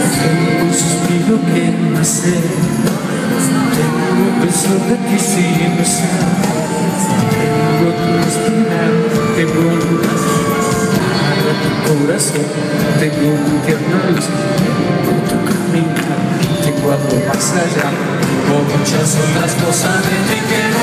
Tengo un suspiro que nacer, tengo un beso de ti sin usar, tengo tu respirar, tengo un lugar para tu corazón, tengo tu tierna luz, tengo tu caminar, tengo algo más allá, con muchas otras cosas de ti que